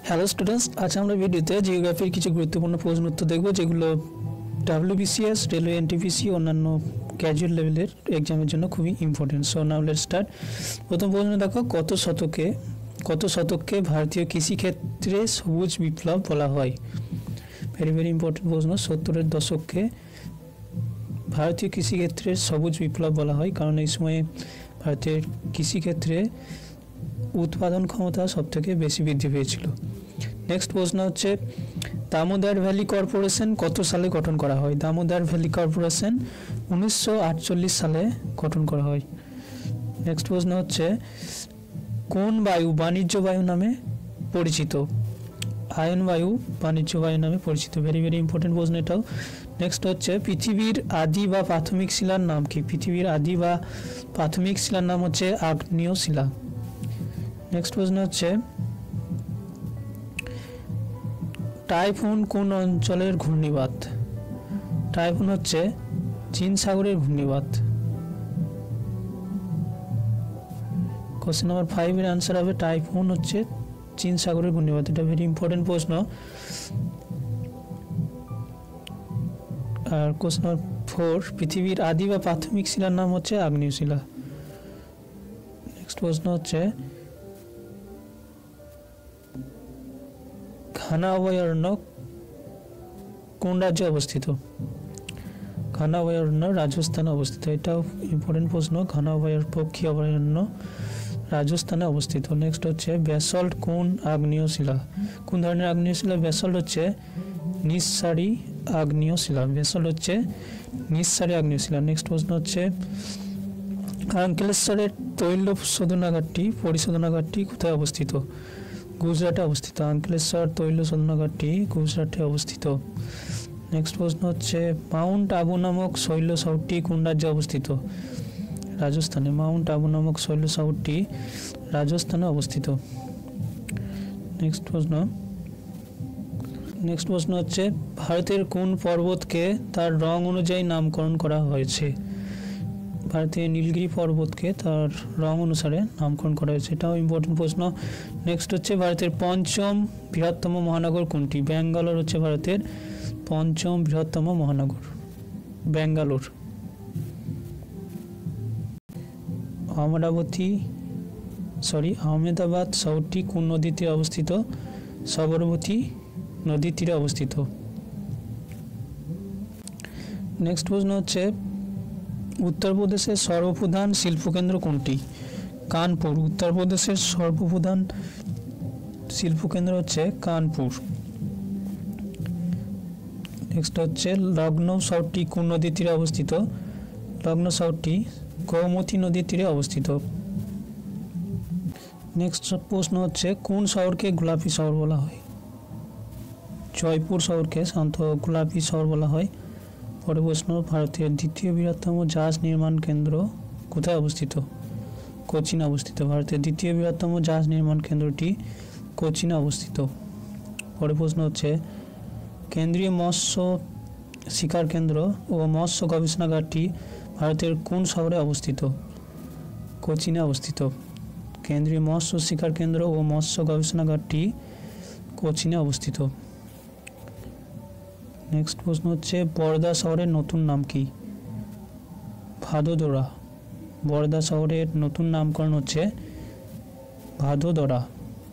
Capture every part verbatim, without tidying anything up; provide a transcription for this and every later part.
Hello students, আজ আমরা ভিডিওতে জিওগ্রাফির কিছু গুরুত্বপূর্ণ প্রশ্ন উত্তর দেখব, যেগুলো ডাব্লিউবিসিএস, রেলওয়ে, এনটিপিসি, অন্যান্য ক্যাজুয়াল লেভেলের এক্সামের জন্য খুবই important. So now let's start. প্রথম প্রশ্ন দেখো, কত শতকে কত শতককে ভারতীয় কৃষিক্ষেত্রে সবুজ বিপ্লব বলা হয়? ভেরি ভেরি ইম্পর্টেন্ট প্রশ্ন। সত্তরের দশককে ভারতীয় কৃষিক্ষেত্রে সবুজ বিপ্লব বলা হয়, কারণ এই সময়ে ভারতের কৃষিক্ষেত্রে উৎপাদন ক্ষমতা সবথেকে বেশি বৃদ্ধি পেয়েছিল। নেক্সট প্রশ্ন হচ্ছে, দামোদর ভ্যালি কর্পোরেশন কত সালে গঠন করা হয়? দামোদর ভ্যালি কর্পোরেশন উনিশশো আটচল্লিশ সালে গঠন করা হয়। নেক্সট প্রশ্ন হচ্ছে, কোন বায়ু বাণিজ্য বায়ু নামে পরিচিত? আয়ন বায়ু বাণিজ্য বায়ু নামে পরিচিত। ভেরি ভেরি ইম্পর্টেন্ট প্রশ্ন এটাও। নেক্সট হচ্ছে, পৃথিবীর আদি বা প্রাথমিক শিলার নাম কি? পৃথিবীর আদি বা প্রাথমিক শিলার নাম হচ্ছে আগ্নেয় শিলা। নেক্সট প্রশ্ন হচ্ছে, টাইফুন কোন অঞ্চলের ঘূর্ণিবাত? টাইফুন হচ্ছে চীন সাগরের ঘূর্ণিবাত। কোশ্চেন নাম্বার ফাইভ এর আনসার হবে টাইফুন হচ্ছে চীন সাগরের ঘূর্ণিবাত। এটা ভেরি ইম্পর্টেন্ট প্রশ্ন। আর কোশ্চেন নাম্বার ফোর, পৃথিবীর আদি বা প্রাথমিক শিলার নাম হচ্ছে আগ্নেয় শিলা। নেক্সট প্রশ্ন হচ্ছে, ঘানা অভয়ারণ্য কোন রাজ্যে অবস্থিত? ঘানা অভয়ারণ্য রাজস্থানে অবস্থিত। এটাও ইম্পর্টেন্ট প্রশ্ন। ঘানা অভয়ার পক্ষী অভয়ারণ্য রাজস্থানে অবস্থিত। নেক্সট হচ্ছে, ব্যাসল্ট কোন আগ্নেয় শিলা? কোন ধরনের আগ্নেয় শিলা? ব্যাসল্ট হচ্ছে নিঃসারী আগ্নেয় শিলা। ব্যাসল্ট হচ্ছে নিঃসারী আগ্নেয় শিলা। নেক্সট প্রশ্ন হচ্ছে, আঙ্কেলেশ্বরের তৈল শোধনাগারটি পরিশোধনাগারটি কোথায় অবস্থিত? গুজরাটে অবস্থিত। আঙ্কেলেশ্বর তৈল শোধনাগারটি গুজরাটে অবস্থিত। নেক্সট প্রশ্ন হচ্ছে, মাউন্ট আবু নামক শৈল শহরটি কোন রাজ্যে অবস্থিত? রাজস্থানে। মাউন্ট আবু নামক শৈল শহরটি রাজস্থানে অবস্থিত। নেক্সট প্রশ্ন নেক্সট প্রশ্ন হচ্ছে, ভারতের কোন পর্বতকে তার রং অনুযায়ী নামকরণ করা হয়েছে? ভারতের নীলগিরি পর্বতকে তার রং অনুসারে নামকরণ করা হয়েছে। এটাও ইম্পর্টেন্ট প্রশ্ন। নেক্সট হচ্ছে, ভারতের পঞ্চম বৃহত্তম মহানগর কোনটি? ব্যাঙ্গালোর হচ্ছে ভারতের পঞ্চম বৃহত্তম মহানগর, ব্যাঙ্গালোর। অমরাবতী সরি আহমেদাবাদ শহরটি কোন নদীর তীরে অবস্থিত? সবরমতী নদীর তীরে অবস্থিত। নেক্সট প্রশ্ন হচ্ছে, উত্তরপ্রদেশের সর্বপ্রধান শিল্পকেন্দ্র কোনটি? কানপুর। উত্তরপ্রদেশের সর্বপ্রধান শিল্পকেন্দ্র হচ্ছে কানপুর। নেক্সট হচ্ছে, লখনৌ শহরটি কোন নদীর তীরে অবস্থিত? লখনৌ শহরটি গোমতী নদীর তীরে অবস্থিত। নেক্সট প্রশ্ন হচ্ছে, কোন শহরকে গোলাপি শহর বলা হয়? জয়পুর শহরকে সাধারণত গোলাপি শহর বলা হয়। পরের প্রশ্ন, ভারতের দ্বিতীয় বৃহত্তম জাহাজ নির্মাণ কেন্দ্র কোথায় অবস্থিত? কোচিনে অবস্থিত। ভারতের দ্বিতীয় বৃহত্তম জাহাজ নির্মাণ কেন্দ্রটি কোচিনে অবস্থিত। পরের প্রশ্ন হচ্ছে, কেন্দ্রীয় মৎস্য শিকার কেন্দ্র ও মৎস্য গবেষণাগারটি ভারতের কোন শহরে অবস্থিত? কোচিনে অবস্থিত। কেন্দ্রীয় মৎস্য শিকার কেন্দ্র ও মৎস্য গবেষণাগারটি কোচিনে অবস্থিত। নেক্সট প্রশ্ন হচ্ছে, বরদা শহরের নতুন নাম কি? ভাদোদরা। বরদা শহরের নতুন নামকরণ হচ্ছে ভাদোদরা।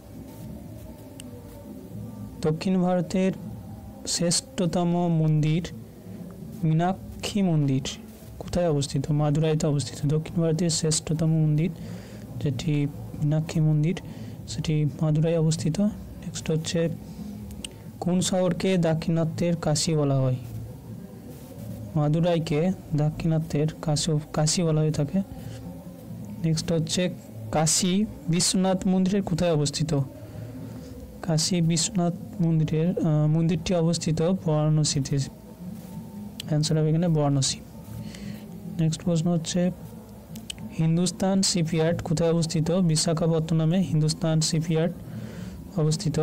দক্ষিণ ভারতের শ্রেষ্ঠতম মন্দির মীনাক্ষী মন্দির কোথায় অবস্থিত? মাদুরাইতে অবস্থিত। দক্ষিণ ভারতের শ্রেষ্ঠতম মন্দির যেটি মীনাক্ষী মন্দির, সেটি মাদুরাই অবস্থিত। নেক্সট হচ্ছে, কোন শহরকে দাক্ষিণাত্যের কাশী বলা হয়? মাদুরাইকে দাক্ষিণাত্যের কাশী কাশী বলা হয়ে থাকে। নেক্সট হচ্ছে, কাশী বিশ্বনাথ মন্দিরের কোথায় অবস্থিত? কাশী বিশ্বনাথ মন্দিরের মন্দিরটি অবস্থিত বারাণসীতে। অ্যান্সার হবে এখানে বারাণসী। নেক্সট প্রশ্ন হচ্ছে, হিন্দুস্তান শিপইয়ার্ড কোথায় অবস্থিত? বিশাখাপত্তনমে হিন্দুস্তান শিপইয়ার্ড অবস্থিত।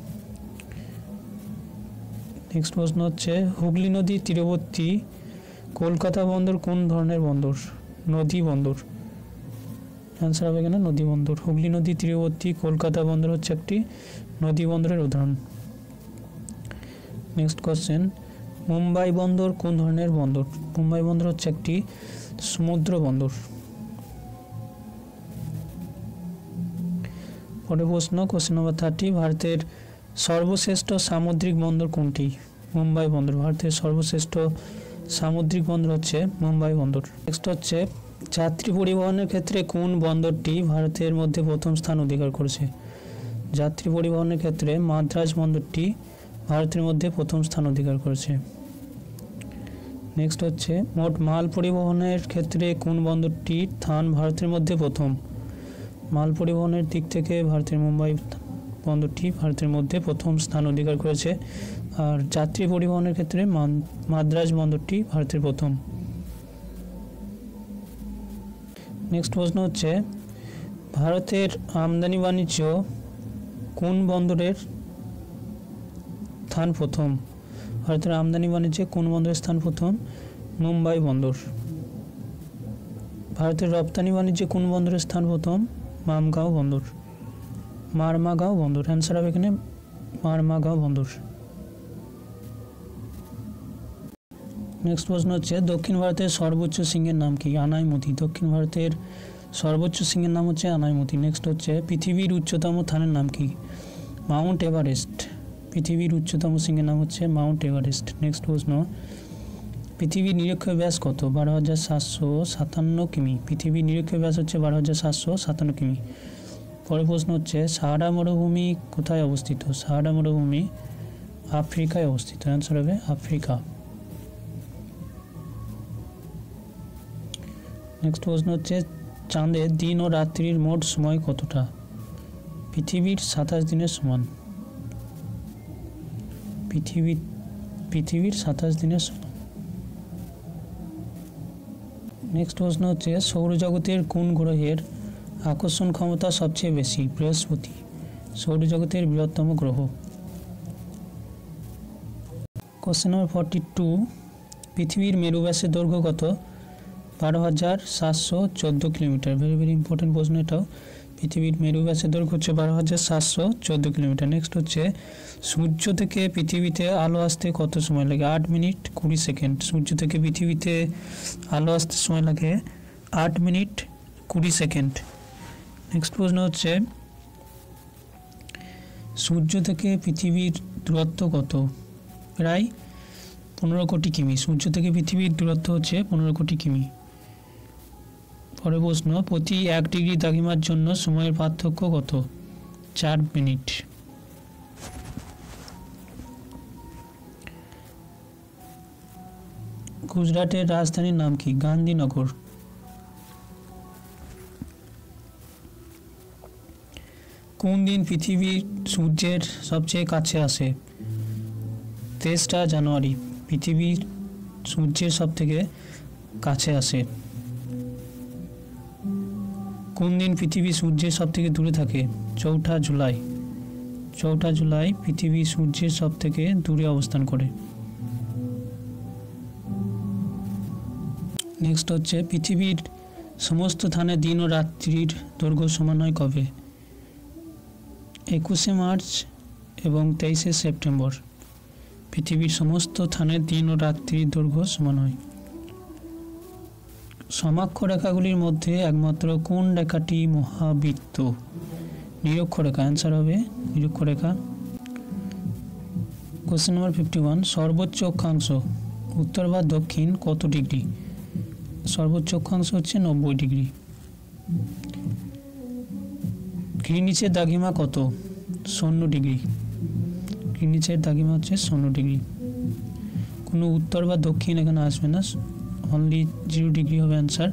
নেক্সট প্রশ্ন হচ্ছে, হুগলি নদীর তীরবর্তী কলকাতা বন্দর কোন ধরনের বন্দর? নদী বন্দর। অ্যান্সার হবে এখানে নদী বন্দর। হুগলি নদীর তীরবর্তী কলকাতা বন্দর হচ্ছে একটি নদী বন্দরের উদাহরণ। নেক্সট কোশ্চেন, মুম্বাই বন্দর কোন ধরনের বন্দর? মুম্বাই বন্দর হচ্ছে একটি সমুদ্র বন্দর। পরের প্রশ্ন, কোশ্চেন নাম্বার থার্টি, ভারতের সর্বশ্রেষ্ঠ সামুদ্রিক বন্দর কোনটি? মুম্বাই বন্দর। ভারতের সর্বশ্রেষ্ঠ সামুদ্রিক বন্দর হচ্ছে মুম্বাই বন্দর। নেক্সট হচ্ছে, যাত্রী পরিবহনের ক্ষেত্রে কোন বন্দরটি ভারতের মধ্যে প্রথম স্থান অধিকার করেছে? যাত্রী পরিবহনের ক্ষেত্রে মাদ্রাজ বন্দরটি ভারতের মধ্যে প্রথম স্থান অধিকার করেছে। নেক্সট হচ্ছে, মোট মাল পরিবহনের ক্ষেত্রে কোন বন্দরটির স্থান ভারতের মধ্যে প্রথম? মাল পরিবহনের দিক থেকে ভারতের মুম্বাই বন্দরটি ভারতের মধ্যে প্রথম স্থান অধিকার করেছে, আর যাত্রী পরিবহনের ক্ষেত্রে মাদ্রাজ বন্দরটি ভারতের প্রথম। নেক্সট প্রশ্ন হচ্ছে, ভারতের আমদানি বাণিজ্য কোন বন্দরের স্থান প্রথম? ভারতের আমদানি বাণিজ্যে কোন বন্দরের স্থান প্রথম? মুম্বাই বন্দর। ভারতের রপ্তানি বাণিজ্যে কোন বন্দরের স্থান প্রথম? মামগাঁও বন্দর, মারমাগাঁও বন্দর। অ্যান্সার হবে এখানে মারমাগাঁও বন্দর। নেক্সট প্রশ্ন হচ্ছে, দক্ষিণ ভারতের সর্বোচ্চ শৃঙ্গের নাম কি? আনাইমতি। দক্ষিণ ভারতের সর্বোচ্চ শৃঙ্গের নাম হচ্ছে আনাইমতি। নেক্সট হচ্ছে, পৃথিবীর উচ্চতম স্থানের নাম কি? Mount Everest. পৃথিবীর উচ্চতম শৃঙ্গের নাম হচ্ছে মাউন্ট এভারেস্ট। নেক্সট প্রশ্ন, পৃথিবীর নিরক্ষীয় ব্যাস কত? বারো হাজার সাতশো সাতান্ন কিমি। পৃথিবীর নিরক্ষীয় ব্যাস হচ্ছে বারো হাজার সাতশো সাতান্ন কিমি। পরের প্রশ্ন হচ্ছে, সাহারা মরুভূমি কোথায় অবস্থিত? সাহারা মরুভূমি আফ্রিকায় অবস্থিত। অ্যান্সার হবে আফ্রিকা। নেক্সট প্রশ্ন হচ্ছে, চাঁদের দিন ও রাত্রির মোট সময় কতটা? পৃথিবীর সাতাশ দিনের সমান। পৃথিবীর পৃথিবীর সাতাশ দিনের সমান। নেক্সট প্রশ্ন হচ্ছে, সৌরজগতের কোন গ্রহের আকর্ষণ ক্ষমতা সবচেয়ে বেশি? বৃহস্পতি সৌরজগতের বৃহত্তম গ্রহ। কোশ্চেন নম্বর ফর্টি টু, পৃথিবীর মেরু ব্যাসের দৈর্ঘ্য কত? বারো হাজার সাতশো চোদ্দো কিলোমিটার। ভেরি ভেরি ইম্পর্টেন্ট প্রশ্ন এটাও। পৃথিবীর মেরু ব্যাসের দৈর্ঘ্য হচ্ছে বারো হাজার সাতশো চোদ্দো কিলোমিটার। নেক্সট হচ্ছে, সূর্য থেকে পৃথিবীতে আলো আসতে কত সময় লাগে? আট মিনিট কুড়ি সেকেন্ড। সূর্য থেকে পৃথিবীতে আলো আসতে সময় লাগে আট মিনিট কুড়ি সেকেন্ড। নেক্সট প্রশ্ন হচ্ছে, সূর্য থেকে পৃথিবীর দূরত্ব কত? প্রায় পনেরো কোটি কিমি। সূর্য থেকে পৃথিবীর দূরত্ব হচ্ছে পনেরো কোটি কিমি। পরের প্রশ্ন, প্রতি এক ডিগ্রি দ্রাঘিমার জন্য সময়ের পার্থক্য কত? চার মিনিট। গুজরাটের রাজধানীর নাম কি? গান্ধীনগর। কোন দিন পৃথিবীর সূর্যের সবচেয়ে কাছে আসে? তেইশটা জানুয়ারি পৃথিবীর সূর্যের সব থেকে কাছে আসে। কোন দিন পৃথিবী সূর্যের সব থেকে দূরে থাকে? চৌঠা জুলাই। চৌঠা জুলাই পৃথিবী সূর্যের সব থেকে দূরে অবস্থান করে। নেক্সট হচ্ছে, পৃথিবীর সমস্ত স্থানে দিন ও রাত্রির দৈর্ঘ্য সমান হয় কবে? একুশে মার্চ এবং তেইশে সেপ্টেম্বর পৃথিবীর সমস্ত স্থানে দিন ও রাত্রির দৈর্ঘ্য সমান হয়। সমাক্ষ রেখাগুলির মধ্যে একমাত্র কোন রেখাটি মহাবৃত্ত? নিরক্ষরেখা। অ্যান্সার হবে নিরক্ষরেখা। কোশ্চেন নম্বর ফিফটি ওয়ান, সর্বোচ্চ অক্ষাংশ উত্তর বা দক্ষিণ কত ডিগ্রি? সর্বোচ্চ অক্ষাংশ হচ্ছে নব্বই ডিগ্রি। গ্রিনিচের দ্রাঘিমা কত? শূন্য ডিগ্রি। গ্রিনিচের দ্রাঘিমা হচ্ছে শূন্য ডিগ্রি। কোনো উত্তর বা দক্ষিণ এখানে আসবে না, অনলি জিরো ডিগ্রি হবে অ্যান্সার।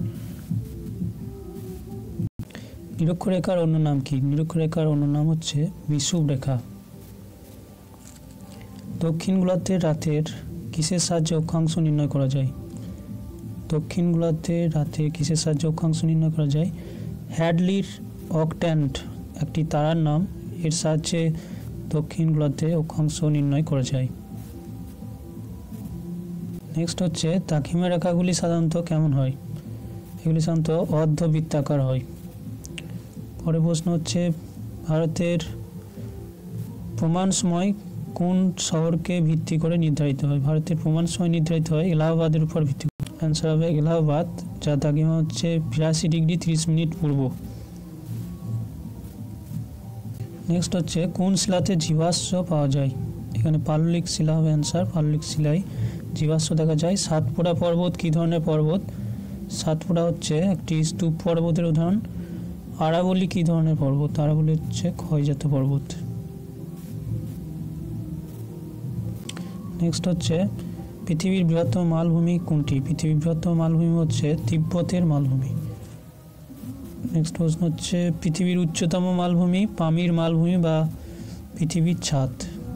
নিরক্ষরেখার অন্য নাম কি? নিরক্ষরেখার অন্য নাম হচ্ছে বিষুব রেখা। দক্ষিণ গোলার্ধের রাতের কিসের সাহায্যে অক্ষাংশ নির্ণয় করা যায়? দক্ষিণ গোলার্ধের রাতে কিসের সাহায্যে অক্ষাংশ নির্ণয় করা যায়? হ্যাডলির অক্ট্যান্ট একটি তারার নাম, এর সাহায্যে দক্ষিণ গোলার্ধে অক্ষাংশ নির্ণয় করা যায়। নেক্সট হচ্ছে, দ্রাঘিমা রেখাগুলি সাধারণত কেমন হয়? এগুলি সাধারণত অর্ধবৃত্তাকার হয়। পরের প্রশ্ন হচ্ছে, ভারতের প্রমাণ সময় কোন শহরকে ভিত্তি করে নির্ধারিত হয়? ভারতের প্রমাণ সময় নির্ধারিত হয় এলাহাবাদের উপর ভিত্তি করে। অ্যান্সার হবে এলাহাবাদ, যার দ্রাঘিমা হচ্ছে বিরাশি ডিগ্রি তিরিশ মিনিট পূর্ব। নেক্সট হচ্ছে কোন শিলাতে জীবাশ্ম পাওয়া যায়? এখানে পাললিক শিলা হবে অ্যান্সার। পাললিক শিলায় জীবাশ্ম দেখা যায়। সাতপুরা পর্বত কী ধরনের পর্বত? সাতপুরা হচ্ছে একটি স্তূপ পর্বতের উদাহরণ। আরাবলি কী ধরনের পর্বত? আরাবলি হচ্ছে ক্ষয়জাত পর্বত। নেক্সট হচ্ছে পৃথিবীর বৃহত্তম মালভূমি কোনটি? পৃথিবীর বৃহত্তম মালভূমি হচ্ছে তিব্বতের মালভূমি। নেক্সট প্রশ্ন হচ্ছে পৃথিবীর উচ্চতম মালভূমি পামির মালভূমি বা পৃথিবীর ছাদ?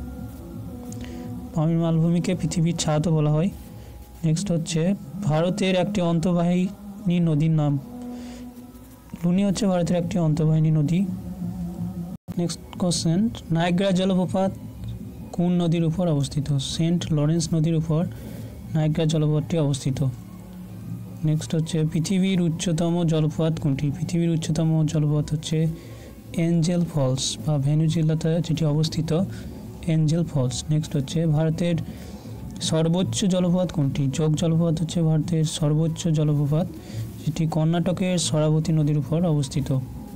পামির মালভূমিকে পৃথিবীর ছাদও বলা হয়। নেক্সট হচ্ছে ভারতের একটি অন্তর্বাহিনী নদীর নাম? লুনি হচ্ছে ভারতের একটি অন্তর্বাহিনী নদী। নেক্সট কোশ্চেন নায়াগ্রা জলপ্রপাত কোন নদীর উপর অবস্থিত? সেন্ট লরেন্স নদীর উপর নায়াগ্রা জলপ্রপাতটি অবস্থিত। নেক্সট হচ্ছে পৃথিবীর উচ্চতম জলপ্রপাত কোনটি? পৃথিবীর উচ্চতম জলপ্রপাত হচ্ছে এঞ্জেল ফলস বা ভেনেজুয়েলাতে যেটি অবস্থিত এঞ্জেল ফলস। নেক্সট হচ্ছে ভারতের সর্বোচ্চ জলপ্রপাত কোনটি? যোগ জলপ্রপাত হচ্ছে ভারতের সর্বোচ্চ জলপ্রপাত, যেটি কর্ণাটকের শরাবতী নদীর উপর অবস্থিত।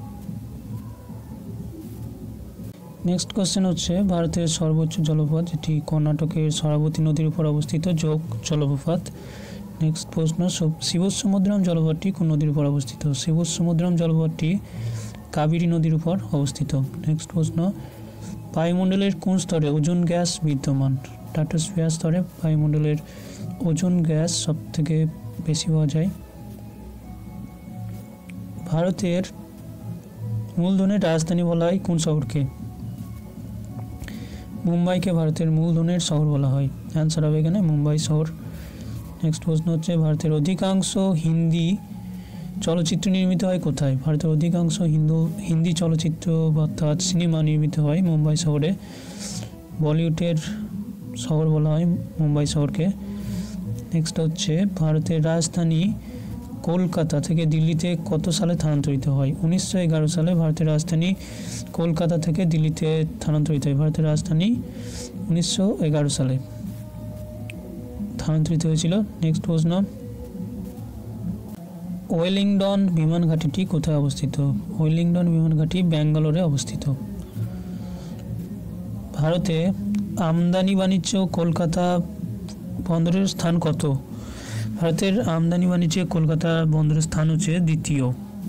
নেক্সট কোশ্চেন হচ্ছে ভারতের সর্বোচ্চ জলপ্রপাত যেটি কর্ণাটকের শরাবতী নদীর উপর অবস্থিত যোগ জলপ্রপাত। নেক্সট প্রশ্ন শিবসমুদ্রম জলপ্রপাতটি কোন নদীর উপর অবস্থিত? শিবসমুদ্রম জলপ্রপাতটি কাবেরী নদীর উপর অবস্থিত। নেক্সট প্রশ্ন বায়ুমণ্ডলের কোন স্তরে ওজোন গ্যাস বিদ্যমান? স্ট্র্যাটোস্ফিয়ার স্তরে বায়ুমণ্ডলের ওজোন গ্যাস সবথেকে বেশি পাওয়া যায়। ভারতের মূলধনের রাজধানী বলা হয় কোন শহরকে? মুম্বাইকে ভারতের মূলধনের শহর বলা হয়। অ্যান্সার হবে এখানে মুম্বাই শহর। নেক্সট প্রশ্ন হচ্ছে ভারতের অধিকাংশ হিন্দি চলচ্চিত্র নির্মিত হয় কোথায়? ভারতের অধিকাংশ হিন্দু হিন্দি চলচ্চিত্র অর্থাৎ সিনেমা নির্মিত হয় মুম্বাই শহরে। বলিউডের শহর বলা হয় মুম্বাই শহরকে। নেক্সট হচ্ছে ভারতের রাজধানী কলকাতা থেকে দিল্লিতে কত সালে স্থানান্তরিত হয়? উনিশশো এগারো সালে ভারতের রাজধানী কলকাতা থেকে দিল্লিতে স্থানান্তরিত হয়। ভারতের রাজধানী উনিশশো এগারো সালে স্থানান্তরিত হয়েছিল। নেক্সট প্রশ্ন ওয়েলিংটন বিমান ঘাঁটিটি কোথায় অবস্থিত? ওয়েলিংটন বিমান ঘাঁটি ব্যাঙ্গালোরে অবস্থিত। ভারতে আমদানি বাণিজ্য কলকাতা বন্দরের স্থান কত? ভারতের আমদানি বাণিজ্যে কলকাতা বন্দরের স্থান হচ্ছে দ্বিতীয়।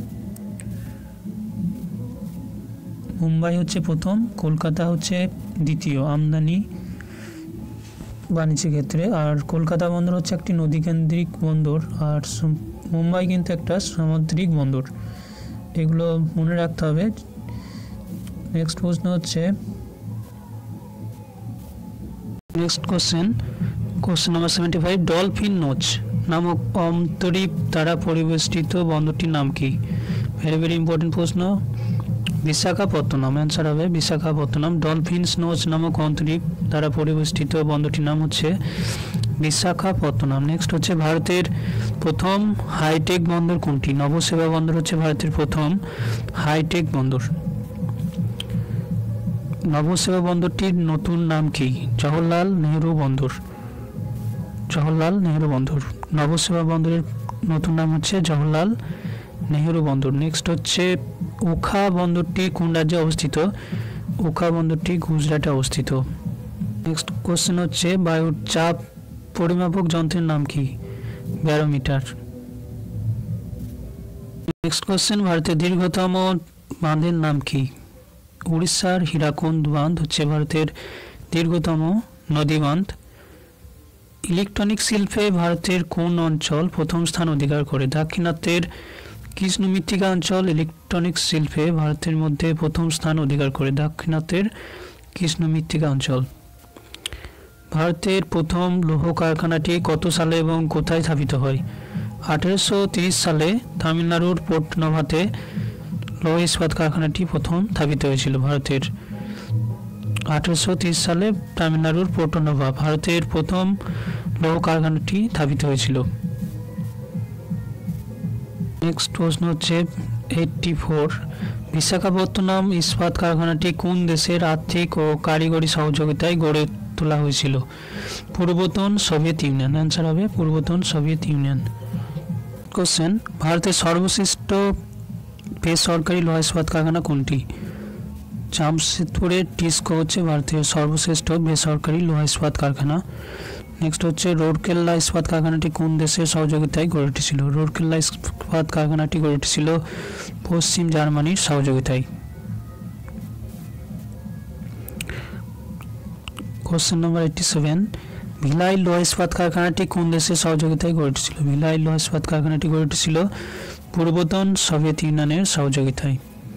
মুম্বাই হচ্ছে প্রথম, কলকাতা হচ্ছে দ্বিতীয় আমদানি বাণিজ্যের ক্ষেত্রে। আর কলকাতা বন্দর হচ্ছে একটি নদীকেন্দ্রিক বন্দর, আর মুম্বাই কিন্তু একটা সামুদ্রিক বন্দর। এগুলো মনে রাখতে হবে। নেক্সট প্রশ্ন হচ্ছে next question question number seventy five dolphin notch নামক অন্তরীপ দ্বারা পরিবেষ্টিত বন্দরটির নাম কি? ভেরি ভেরি ইম্পর্টেন্ট প্রশ্ন। বিশাখাপত্তনম। অ্যান্সার হবে বিশাখাপত্তনম। ডলফিনস নোচ নামক অন্তরীপ দ্বারা পরিবেষ্টিত বন্দরটির নাম হচ্ছে বিশাখাপত্তনম। নেক্সট হচ্ছে ভারতের প্রথম হাইটেক বন্দর কোনটি? নবসেবা বন্দর হচ্ছে ভারতের প্রথম হাইটেক বন্দর। নবসেবা বন্দরটির নতুন নাম কি? জওহরলাল নেহরু বন্দর। জওহরলাল নেহরু বন্দর। নবসেবা বন্দরের নতুন নাম হচ্ছে জওহরলাল নেহরু বন্দর। নেক্সট হচ্ছে ওখা বন্দরটি কোন রাজ্যে অবস্থিত? ওখা বন্দরটি গুজরাটে অবস্থিত। নেক্সট কোশ্চেন হচ্ছে বায়ুর চাপ পরিমাপক যন্ত্রের নাম কি? ব্যারোমিটার। নেক্সট কোশ্চেন ভারতের দীর্ঘতম বাঁধের নাম কি? উড়িষ্যার হীরাকুন্দ বাঁধ হচ্ছে ভারতের দীর্ঘতম নদী বাঁধ। ইলেকট্রনিক শিল্পে ভারতের কোন অঞ্চল প্রথম স্থান অধিকার করে? দাক্ষিণাত্যের কৃষ্ণ মৃত্তিকা অঞ্চল ইলেকট্রনিক শিল্পে ভারতের মধ্যে প্রথম স্থান অধিকার করে। দাক্ষিণাত্যের কৃষ্ণ মৃত্তিকা অঞ্চল। ভারতের প্রথম লৌহ কারখানাটি কত সালে এবং কোথায় স্থাপিত হয়? আঠেরোশো তিরিশ সালে তামিলনাড়ুর পোর্ট নভাতে লৌহ ইস্পাত কারখানাটি প্রথম স্থাপিত হয়েছিল। ভারতের আঠেরোশো তিরিশ সালে তামিলনাড়ুর পোর্ট নোভা ভারতের প্রথম লৌহ কারখানাটি স্থাপিত হয়েছিল। নেক্সট প্রশ্ন হচ্ছে এইটটি ফোর বিশাখাপত্তনম ইস্পাত কারখানাটি কোন দেশের আর্থিক ও কারিগরি সহযোগিতায় গড়ে তোলা হয়েছিল? পূর্বতন সোভিয়েত ইউনিয়ন। অ্যান্সার হবে পূর্বতন সোভিয়েত ইউনিয়ন। কোশ্চেন, ভারতের সর্বশ্রেষ্ঠ বেসরকারি লোহা ইস্পাত কারখানা কোনটি? জামশেদপুরের টিসকো হচ্ছে ভারতের সর্বশ্রেষ্ঠ বেসরকারি লোহা ইস্পাত কারখানা। নেক্সট হচ্ছে রৌরকেল্লা ইস্পাত কারখানাটি কোন দেশের সহযোগিতায় গড়ে উঠেছিল? রৌরকেল্লা ইস্পাত কারখানাটি গড়ে উঠেছিল পশ্চিম জার্মানির সহযোগিতায়। Question number eighty seven, Bhilai লোহা ইস্পাত কারখানাটি কোন দেশের সহযোগিতায় গড়ে উঠেছিল? ভিলাই লোহা ইস্পাত কারখানাটি গড়ে উঠেছিল পূর্বতন সোভিয়েত ইউনিয়নের সহযোগিতায়।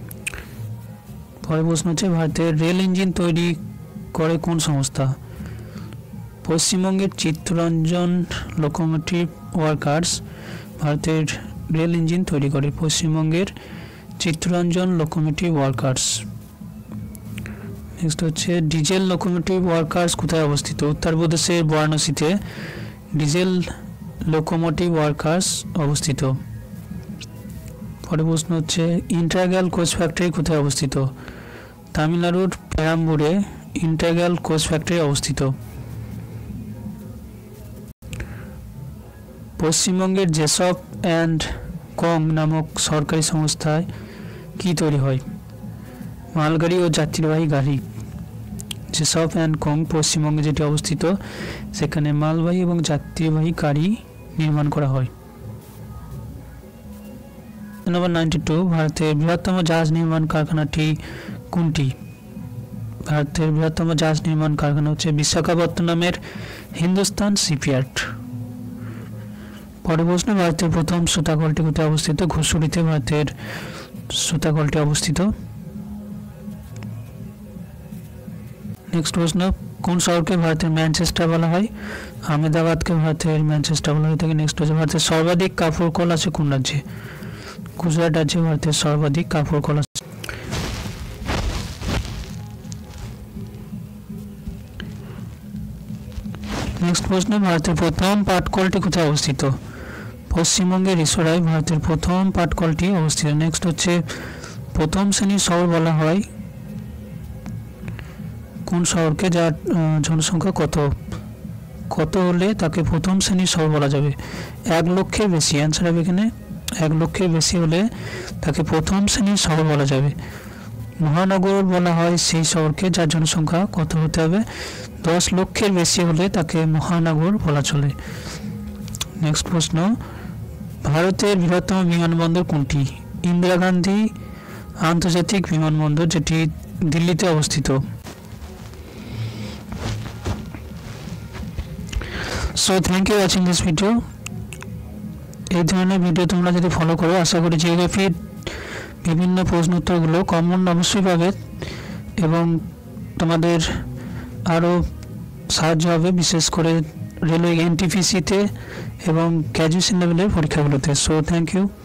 পরের প্রশ্ন হচ্ছে, ভারতের রেল ইঞ্জিন তৈরি করে কোন সংস্থা? পশ্চিমবঙ্গের চিত্তরঞ্জন লোকোমোটিভ ওয়ার্কার্স ভারতের রেল ইঞ্জিন তৈরি করে পশ্চিমবঙ্গের চিত্তরঞ্জন লোকোমোটিভ ওয়ার্কার্স। নেক্সট হচ্ছে, ডিজেল লোকোমোটিভ ওয়ার্কার্স কোথায় অবস্থিত? উত্তরপ্রদেশের বারাণসীতে ডিজেল লোকোমোটিভ ওয়ার্কার্স অবস্থিত। পরের প্রশ্ন হচ্ছে, ইন্টাগ্রাল কোচ ফ্যাক্টরি কোথায় অবস্থিত? তামিলনাড়ুর পেরাম্বুরে ইন্টাগ্রাল কোচ ফ্যাক্টরি অবস্থিত। পশ্চিমবঙ্গের জেসপ অ্যান্ড কং নামক সরকারি সংস্থায় কি তৈরি হয়? মালগাড়ি ও যাত্রীবাহী গাড়ি। জেসপ অ্যান্ড কং পশ্চিমবঙ্গে যেটি অবস্থিত সেখানে মালবাহী এবং যাত্রীবাহী গাড়ি নির্মাণ করা হয়। নম্বর নাইনটি টু, ভারতের বৃহত্তম জাহাজ নির্মাণ কারখানাটি কোনটি? ভারতের বৃহত্তম জাহাজ নির্মাণ কারখানা হচ্ছে বিশাখাপত্তনমের হিন্দুস্তান শিপইয়ার্ড। পরের প্রশ্ন, ভারতের প্রথম সুতাকলটি কোথায় অবস্থিত? ঘুষুরিতে ভারতের সুতাকলটি অবস্থিত। নেক্সট প্রশ্ন, কোন শহরকে ভারতের ম্যানচেস্টার বলা হয়? আহমেদাবাদকে ভারতের ম্যানচেস্টার বলা হয়ে থাকে। নেক্সট হচ্ছে, ভারতের সর্বাধিক কাপড় কল আছে কোন রাজ্যে? গুজরাট রাজ্যে ভারতের সর্বাধিক কাপড় কল আছে। নেক্সট প্রশ্ন, ভারতের প্রথম পাটকলটি কোথায় অবস্থিত? পশ্চিমবঙ্গের রিসোরায় ভারতের প্রথম পাটকলটি অবস্থিত। নেক্সট হচ্ছে, প্রথম শ্রেণীর শহর বলা হয় কোন শহরকে যার জনসংখ্যা কত কত হলে তাকে প্রথম শ্রেণীর শহর বলা যাবে? এক লক্ষের বেশি। অ্যান্সার হবে এখানে এক লক্ষের বেশি হলে তাকে প্রথম শ্রেণীর শহর বলা যাবে। মহানগর বলা হয় সেই শহরকে যার জনসংখ্যা কত হতে হবে? দশ লক্ষের বেশি হলে তাকে মহানগর বলা চলে। নেক্সট প্রশ্ন, ভারতের বৃহত্তম বিমানবন্দর কোনটি? ইন্দিরা গান্ধী আন্তর্জাতিক বিমানবন্দর, যেটি দিল্লিতে অবস্থিত। So thank you watching this video. এই ধরনের ভিডিও তোমরা যদি ফলো করো, আশা করি জিওগ্রাফির বিভিন্ন প্রশ্ন উত্তরগুলো কমন অবশ্যই পাবে এবং তোমাদের আরও সাহায্য হবে, বিশেষ করে রেলওয়ে এনটিপিসিতে এবং গ্র্যাজুয়েশন লেভেলের পরীক্ষাগুলোতে। So thank you.